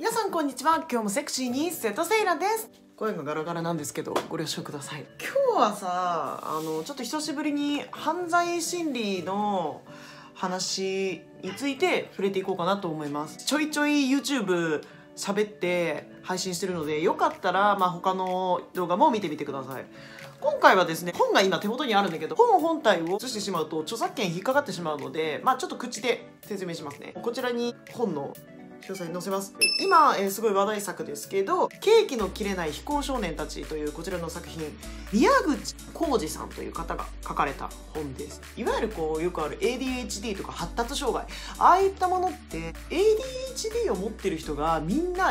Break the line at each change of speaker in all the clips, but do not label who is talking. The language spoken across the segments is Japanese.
皆さんこんにちは。今日もセクシーに瀬戸セイラです。声がガラガラなんですけどご了承ください。今日はさちょっと久しぶりに犯罪心理の話について触れていこうかなと思います。ちょいちょい YouTube 喋って配信してるので、よかったら他の動画も見てみてください。今回はですね、本が今手元にあるんだけど、本本体を写してしまうと著作権引っかかってしまうので、ちょっと口で説明しますね。こちらに本の詳細載せます。今、すごい話題作ですけど、ケーキの切れない非行少年たちというこちらの作品、宮口浩二さんという方が書かれた本です。いわゆるよくある ADHD とか発達障害、ああいったものって ADHD を持ってる人がみんな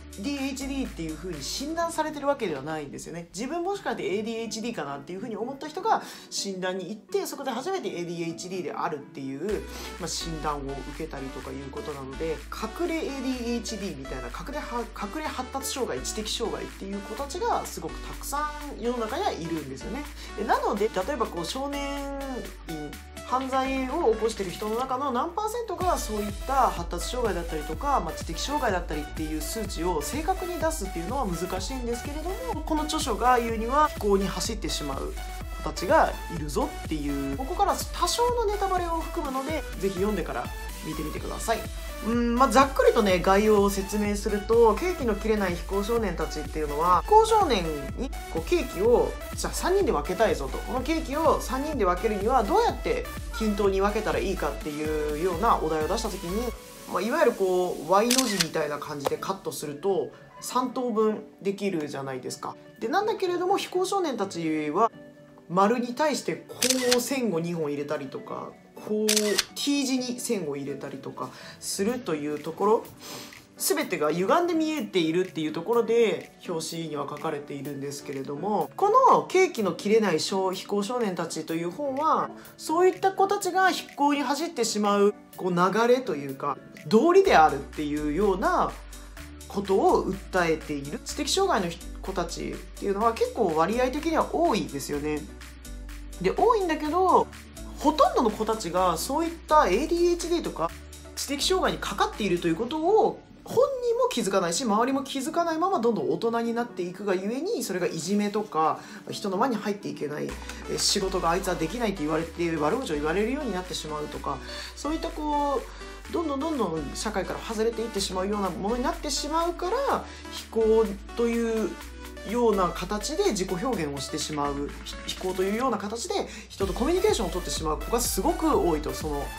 ADHD っていう風に診断されてるわけではないんですよね。自分もしかして ADHD かなっていう風に思った人が診断に行って、そこで初めて ADHD であるっていう、診断を受けたりとかいうことなので、隠れ ADHD みたいな隠れ発達障害、知的障害っていう子たちがすごくたくさん世の中にはいるんですよね。なので例えば少年院、犯罪を起こしている人の中の何%がそういった発達障害だったりとか、知的障害だったりっていう数値を正確に出すっていうのは難しいんですけれども、この著書が言うには非行に走ってしまう子たちがいるぞっていう、ここから多少のネタバレを含むのでぜひ読んでから見てみてください。ざっくりとね概要を説明すると、ケーキの切れない非行少年たちっていうのは、非行少年にケーキをじゃあ3人で分けたいぞと、このケーキを3人で分けるにはどうやって均等に分けたらいいかっていうようなお題を出した時に、いわゆるY の字みたいな感じでカットすると3等分できるじゃないですか。でなんだけれども、非行少年たちは丸に対して線を2本入れたりとか、T 字に線を入れたりとかするというところ、全てが歪んで見えているっていうところで表紙には書かれているんですけれども、このケーキの切れない非行少年たちという本は、そういった子たちが非行に走ってしまう流れというか道理であるっていうようなことを訴えている。知的障害の子たちっていうのは結構割合的には多いですよね。で多いんだけど、ほとんどの子たちがそういった ADHD とか知的障害にかかっているということを本人も気づかないし、周りも気づかないままどんどん大人になっていくがゆえに、それがいじめとか人の輪に入っていけない、仕事があいつはできないと言われて悪口を言われるようになってしまうとか、そういったどんどん社会から外れていってしまうようなものになってしまうから、非行というような形で自己表現をしてしまう、非行というような形で人とコミュニケーションを取ってしまう子がすごく多いと。その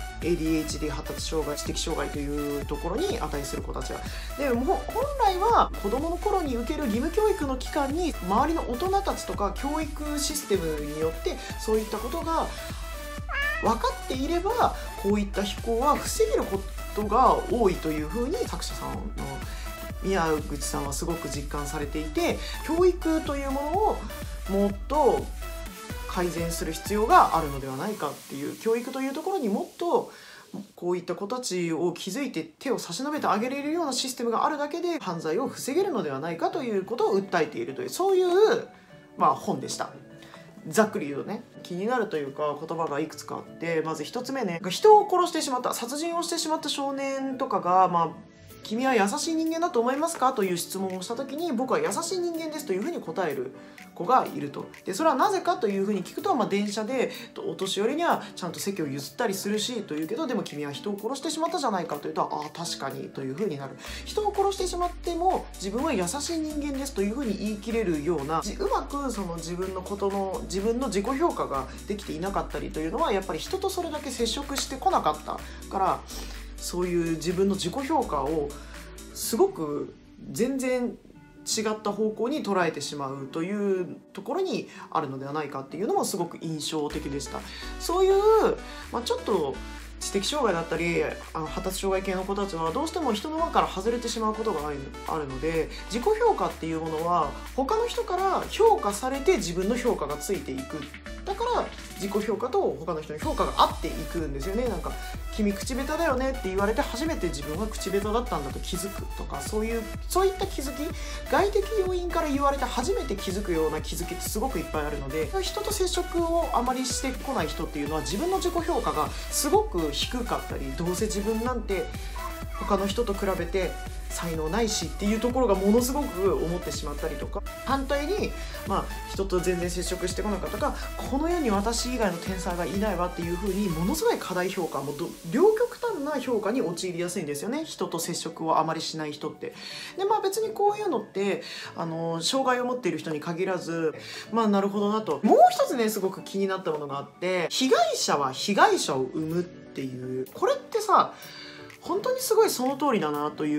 ADHD 発達障害、知的障害というところに値する子たちは。でも本来は子どもの頃に受ける義務教育の期間に、周りの大人たちとか教育システムによってそういったことが分かっていれば、こういった非行は防げることが多いというふうに作者さんの宮口さんはすごく実感されていて、教育というものをもっと改善する必要があるのではないかっていう、教育というところにもっとこういった子たちを気づいて手を差し伸べてあげれるようなシステムがあるだけで犯罪を防げるのではないかということを訴えているという、そういう本でした。ざっくり言うとね、気になるというか言葉がいくつかあって、まず1つ目ね、人を殺してしまった、殺人をしてしまった少年とかが君は優しい人間だと思いますかという質問をした時に、僕は優しい人間ですというふうに答える子がいると。でそれはなぜかというふうに聞くと、電車でお年寄りにはちゃんと席を譲ったりするしというけど、でも君は人を殺してしまったじゃないかというと、ああ確かにというふうになる。人を殺してしまっても自分は優しい人間ですというふうに言い切れるような、うまくその自分の自己評価ができていなかったりというのは、やっぱり人とそれだけ接触してこなかったから、そういう自分の自己評価をすごく全然違った方向に捉えてしまうというところにあるのではないかっていうのもすごく印象的でした。そういう、ちょっと知的障害だったり発達障害系の子たちはどうしても人の輪から外れてしまうことがあるので、自己評価っていうものは他の人から評価されて自分の評価がついていく。だから自己評価と他の人の評価が合っていくんですよね。なんか君口下手だよねって言われて初めて自分は口下手だったんだと気づくとか、そういった気づき、外的要因から言われて初めて気づくような気づきってすごくいっぱいあるので、人と接触をあまりしてこない人っていうのは自分の自己評価がすごく低かったり、どうせ自分なんて他の人と比べて才能ないしっていうところがものすごく思ってしまったりとか、反対に人と全然接触してこなかったか、この世に私以外の天才がいないわっていう風にものすごい過大評価、もう両極端な評価に陥りやすいんですよね、人と接触をあまりしない人って。で別にこういうのって障害を持っている人に限らず、なるほどなと。もう一つねすごく気になったものがあって、被害者は被害者を生むっていう、これってさ本当にすごいその通りだなという。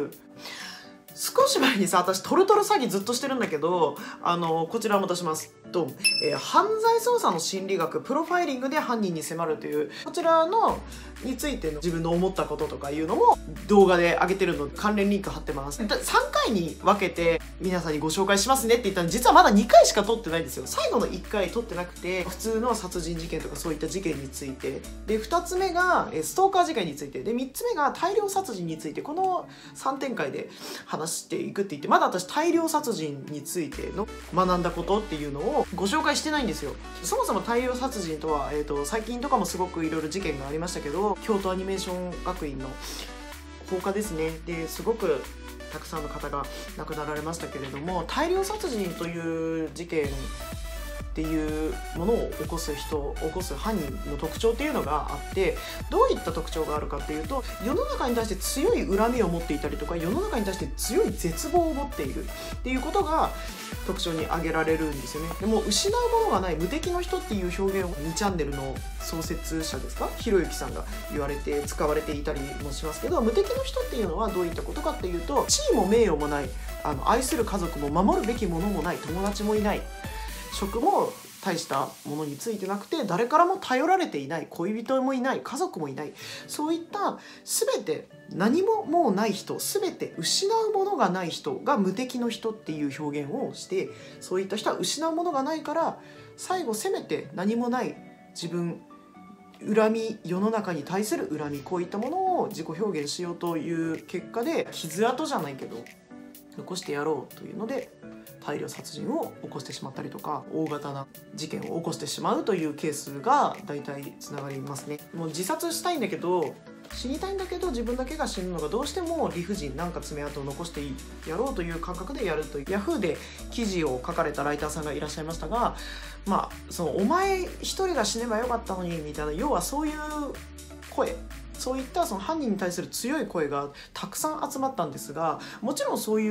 少し前にさ、私トルトル詐欺ずっとしてるんだけど、こちらも出しますと、犯罪捜査の心理学プロファイリングで犯人に迫るという、こちらのについての自分の思ったこととかいうのも動画で上げてるので関連リンク貼ってます。3回に分けて皆さんにご紹介しますねって言ったのに、実はまだ2回しか撮ってないんですよ。最後の1回撮ってなくて、普通の殺人事件とかそういった事件についてで、2つ目がストーカー事件についてで、3つ目が大量殺人について、この3展開で話していくって言って、まだ私大量殺人についての学んだことっていうのをご紹介してないんですよ。そもそも大量殺人とは、最近とかもすごくいろいろ事件がありましたけど、京都アニメーション学院の放火ですね。ですごくたくさんの方が亡くなられましたけれども、大量殺人という事件っていうものを起こす犯人の特徴っていうのがあって、どういった特徴があるかっていうと、世の中に対して強い恨みを持っていたりとか、世の中に対して強い絶望を持っているっていうことが特徴に挙げられるんですよね。でも失うものがない無敵の人っていう表現を2チャンネルの創設者ですか、ひろゆきさんが使われていたりもしますけど、無敵の人っていうのはどういったことかっていうと、地位も名誉もない、愛する家族も守るべきものもない、友達もいない、職も大したものについてなくて、誰からも頼られていない、恋人もいない、家族もいない、そういった全て何ももうない人、全て失うものがない人が無敵の人っていう表現をして、そういった人は失うものがないから、最後せめて何もない自分、恨み、世の中に対する恨み、こういったものを自己表現しようという結果で、傷跡じゃないけど残してやろうというので大量殺人を起こしてしまったりとか、大型な事件を起こしてしまうというケースが大体つながりますね。もう自殺したいんだけど、死にたいんだけど自分だけが死ぬのがどうしても理不尽、なんか爪痕を残してやろうという感覚でやるという、ヤフーで記事を書かれたライターさんがいらっしゃいましたが、お前一人が死ねばよかったのにみたいな、要はそういう声、そういったその犯人に対する強い声がたくさん集まったんですが、もちろんそういう、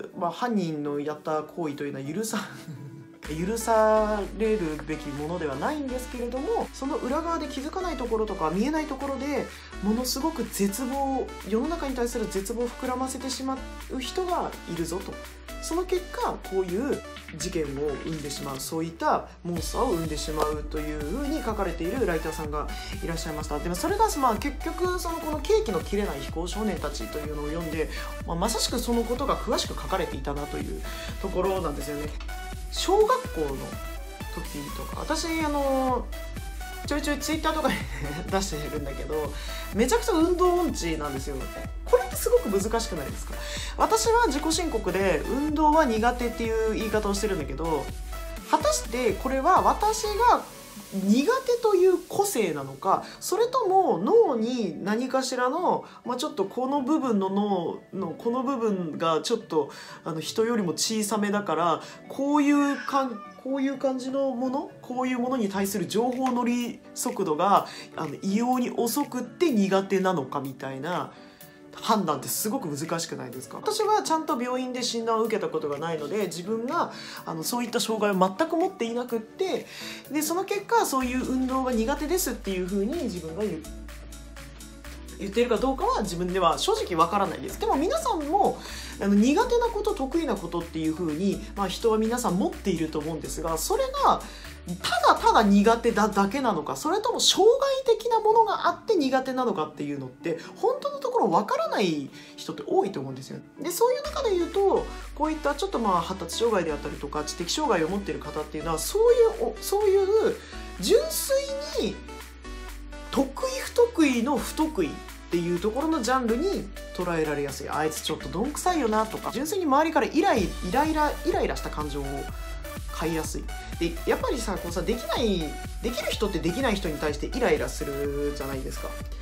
犯人のやった行為というのは許されるべきものではないんですけれども、その裏側で気づかないところとか見えないところでものすごく世の中に対する絶望を膨らませてしまう人がいるぞと。その結果こういう事件を生んでしまう、そういったモンスターを生んでしまうというふうに書かれているライターさんがいらっしゃいました。でもそれが結局このケーキの切れない非行少年たちというのを読んで、まさしくそのことが詳しく書かれていたなというところなんですよね。小学校の時とか、私ちょいちょいツイッターとかに出してるんだけど、めちゃくちゃ運動音痴なんですよ。これってすごく難しくないですか？私は自己申告で運動は苦手っていう言い方をしてるんだけど、果たしてこれは私が苦手という個性なのか、それとも脳に何かしらの、ちょっとこの部分の脳のこの部分がちょっと人よりも小さめだから、こういう感じのもの、こういうものに対する情報乗り速度が異様に遅くって苦手なのかみたいな判断ってすごく難しくないですか？私はちゃんと病院で診断を受けたことがないので、自分がそういった障害を全く持っていなくって、でその結果そういう運動が苦手ですっていうふうに自分が言ってるかどうかは自分では正直わからないです。でも皆さんも苦手なこと、得意なことっていう風に、人は皆さん持っていると思うんですが、それがただただ苦手だけなのか、それとも障害的なものがあって苦手なのかっていうのって本当のところわからない人って多いと思うんですよ。でそういう中で言うと、こういったちょっと発達障害であったりとか知的障害を持っている方っていうのは、そういう純粋に得意不得意の不得意っていうところのジャンルに捉えられやすい。あいつちょっとどんくさいよなとか、純粋に周りからイライラした感情を買いやすい。でやっぱりできる人ってできない人に対してイライラするじゃないですか。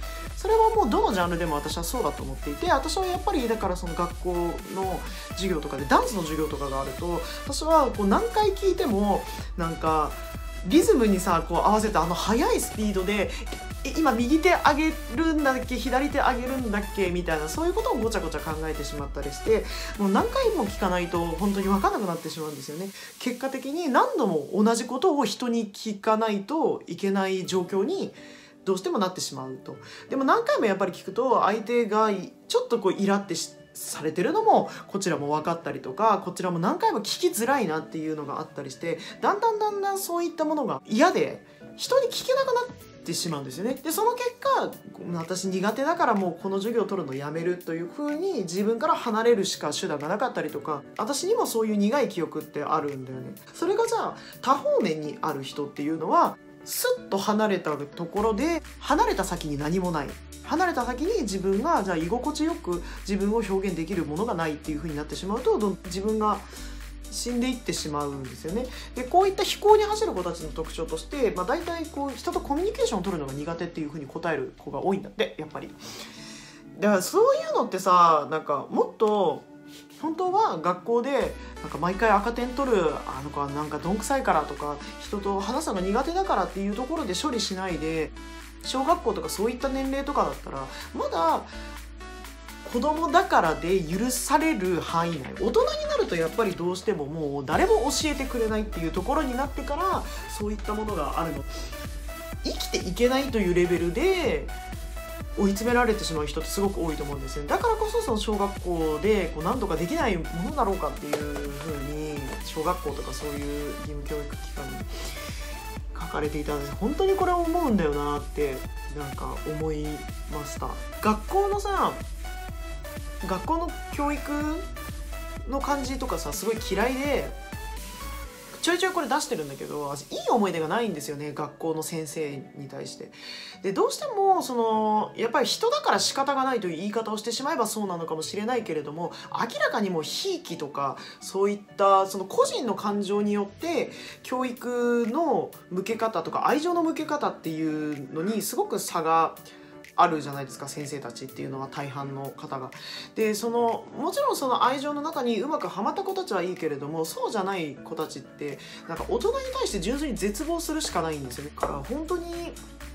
それはもうどのジャンルでも私はそうだと思っていて、私はやっぱりだからその学校の授業とかでダンスの授業とかがあると、私はこう何回聞いてもなんかリズムにさこう合わせた速いスピードで今右手上げるんだっけ左手上げるんだっけみたいな、そういうことをごちゃごちゃ考えてしまったりして、もう何回も聞かないと本当に分からなくなってしまうんですよね。結果的に何度も同じことを人に聞かないといけない状況にどうしてもなってしまうと。でも何回もやっぱり聞くと相手がちょっとこうイラってされてるのもこちらも分かったりとか、こちらも何回も聞きづらいなっていうのがあったりして、だんだんそういったものが嫌で人に聞けなくなってしまうんですよね。でその結果、私苦手だからもうこの授業を取るのやめるという風に自分から離れるしか手段がなかったりとか、私にもそういう苦い記憶ってあるんだよね。それがじゃあ多方面にある人っていうのは、スッと離れたところで離れた先に何もない、離れた先に自分がじゃあ居心地よく自分を表現できるものがないっていう風になってしまうと、自分が死んでいってしまうんですよね。でこういった非行に走る子たちの特徴として、大体こう人とコミュニケーションを取るのが苦手っていう風に答える子が多いんだって、やっぱり。だからそういうのってさ、なんかもっと本当は学校でなんか毎回赤点取るあの子はなんかどんくさいからとか、人と話すのが苦手だからっていうところで処理しないで、小学校とかそういった年齢とかだったらまだ子供だからで許される範囲内、大人になるとやっぱりどうしてももう誰も教えてくれないっていうところになってから、そういったものがあるの。生きていけないというレベルで追い詰められてしまう人ってすごく多いと思うんですよ。だからこそその小学校でこう何とかできないものだろうかっていう風に、小学校とかそういう義務教育機関に書かれていたんです。本当にこれ思うんだよなってなんか思いました。学校の教育の感じとかさ、すごい嫌いでちょいちょいこれ出してるんだけど、いい思い出がないんですよね、学校の先生に対して。でどうしてもやっぱり人だから仕方がないという言い方をしてしまえばそうなのかもしれないけれども、明らかにもうひいきとかそういったその個人の感情によって教育の向け方とか愛情の向け方っていうのにすごく差があるじゃないですか、先生たちっていうのは大半の方が。でもちろんその愛情の中にうまくはまった子たちはいいけれども、そうじゃない子たちってなんか大人に対して純粋に絶望するしかないんですよね。だから本当に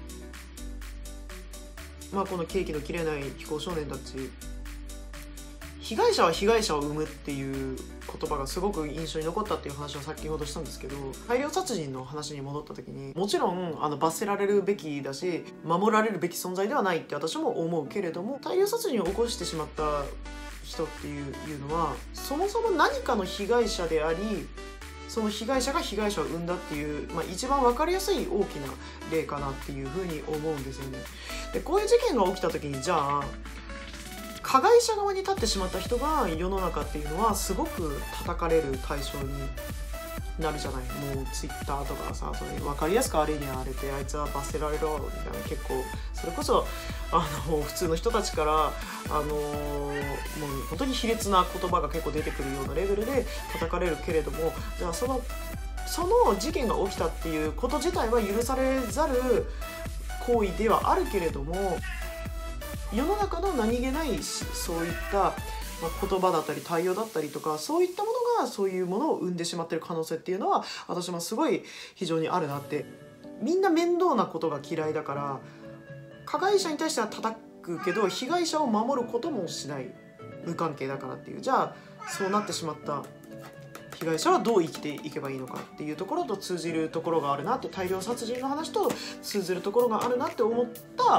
このケーキの切れない非行少年たち、被害者は被害者を生むっていう言葉がすごく印象に残ったっていう話を先ほどしたんですけど、大量殺人の話に戻った時に、もちろん罰せられるべきだし守られるべき存在ではないって私も思うけれども、大量殺人を起こしてしまった人っていうのはそもそも何かの被害者であり、その被害者が被害者を生んだっていう、一番分かりやすい大きな例かなっていうふうに思うんですよね。でこういう事件が起きた時に、じゃあ加害者側に立ってしまった人が世の中っていうのはすごく叩かれる対象になるじゃない。もうツイッターとかさ、それ分かりやすくあれにあれてあいつは罰せられろみたいな、結構それこそ普通の人たちからもう本当に卑劣な言葉が結構出てくるようなレベルで叩かれるけれども、じゃあその事件が起きたっていうこと自体は許されざる行為ではあるけれども、世の中の何気ないそういった言葉だったり対応だったりとか、そういったものがそういうものを生んでしまっている可能性っていうのは私もすごい非常にあるなって。みんな面倒なことが嫌いだから、加害者に対しては叩くけど被害者を守ることもしない、無関係だからっていう。じゃあそうなってしまった被害者はどう生きていけばいいのかっていうところと通じるところがあるなって、大量殺人の話と通ずるところがあるなって思った、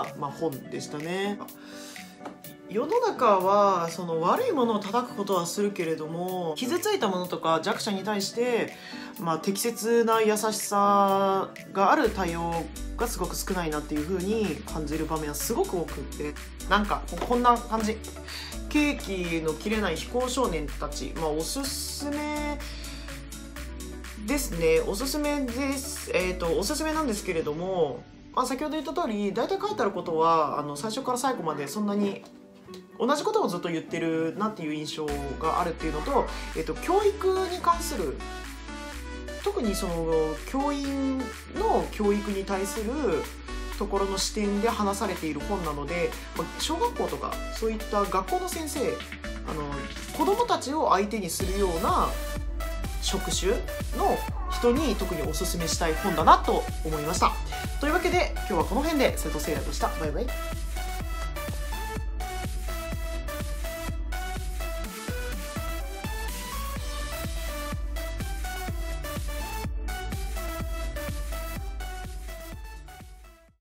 本でしたね。世の中はその悪いものを叩くことはするけれども、傷ついたものとか弱者に対して、適切な優しさがある対応がすごく少ないなっていう風に感じる場面はすごく多くって、なんかこんな感じ。ケーキの切れない非行少年たち、おすすめですね。おすすめです。おすすめなんですけれども、先ほど言った通り大体書いてあることは最初から最後までそんなに同じことをずっと言ってるなっていう印象があるっていうのと、教育に関する、特にその教員の教育に対するところの視点で話されている本なので、小学校とかそういった学校の先生、子供たちを相手にするような職種の人に特におすすめしたい本だなと思いました。というわけで今日はこの辺で瀬戸セイラでした。バイバイ。